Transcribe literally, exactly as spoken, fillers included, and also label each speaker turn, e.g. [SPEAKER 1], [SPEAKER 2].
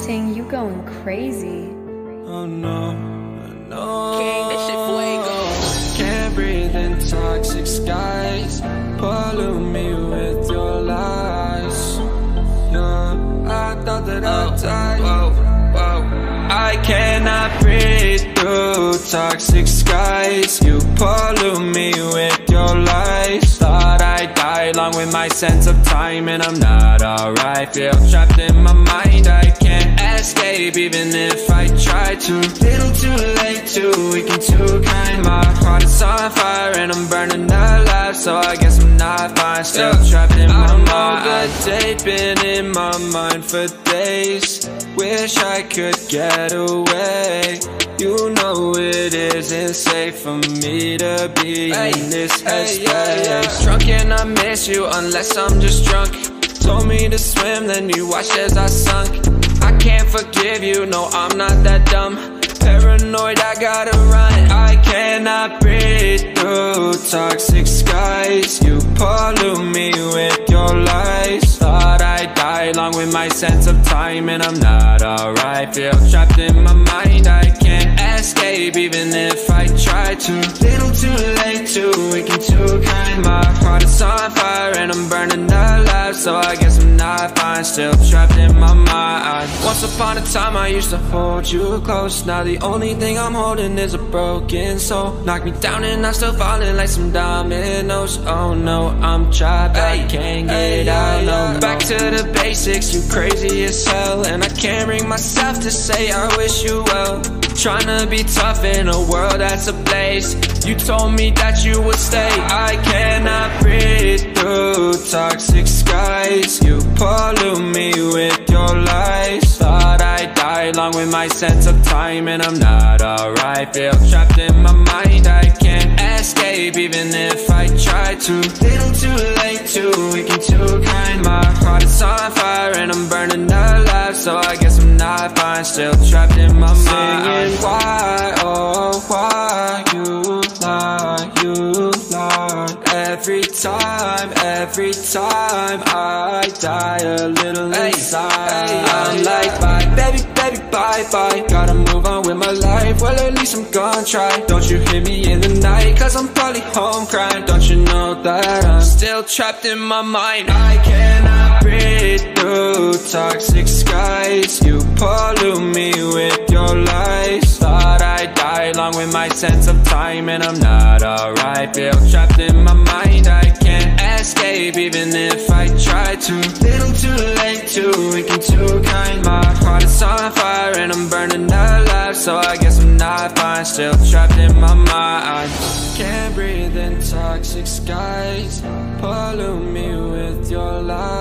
[SPEAKER 1] Ting, you going crazy.
[SPEAKER 2] Oh no, no.
[SPEAKER 3] King, this shit fuego.
[SPEAKER 2] Can't breathe in toxic skies. Pollute me with your lies. Yeah, I thought that I'd die. Whoa, whoa. I cannot breathe through toxic skies. You pollute me with your lies. Thought I'd die along with my sense of time, and I'm not alright. Feel trapped in my mind, I can't escape even if I try to. Little too late, too weak and too kind. My heart is on fire and I'm burning alive, so I guess I'm not fine. Still trapped in my mind. I'm good day, been in my mind for days. Wish I could get away. You know it isn't safe for me to be hey, in this headspace. Hey, yeah, yeah. Drunk and I miss you unless I'm just drunk. Told me to swim, then you watched as I sunk. I can't forgive you, no, I'm not that dumb. Paranoid, I gotta run. I cannot breathe through toxic skies. You pollute me with your lies. Thought I'd die along with my sense of time, and I'm not alright. Feel trapped in my mind, I can't escape even if I try to. Little too late, too weak and too kind. My heart is on fire and I'm burning alive, so I guess I'm not fine. Still trapped in my mind. Once upon a time I used to hold you close. Now the only thing I'm holding is a broken soul. Knock me down and I'm still falling like some dominoes. Oh no, I'm trapped, I can't get out, no. Back to the basics, you crazy as hell, and I can't bring myself to say I wish you well. Tryna be tough in a world that's ablaze. You told me that you would stay. I cannot breathe through toxic skies. You pollute me with your lies. Thought I'd die along with my sense of time, and I'm not alright. Feel trapped in my mind, I can't escape even if I try to. Little too late, too weak and too kind. My heart is on fire and I'm burning alive, so I guess I'm not fine. Still trapped in my mind. Singing why, oh why you lie, you lie. Every time, every time I die a little hey, inside hey, I'm yeah. like bye, baby, baby, bye, bye. Gotta move on with my life, well at least I'm gonna try. Don't you hear me in the night, cause I'm probably home crying. Don't you know that I'm still trapped in my mind. I cannot breathe through toxic skies. You pollute me with your lies. Thought I'd die along with my sense of time, and I'm not alright. Feel trapped in my mind, I can't escape even if I try to. Little too late, too weak and too kind. My heart is on fire and I'm burning alive, so I guess I'm not fine. Still trapped in my mind. Can't breathe in toxic skies. Pollute me with your lies.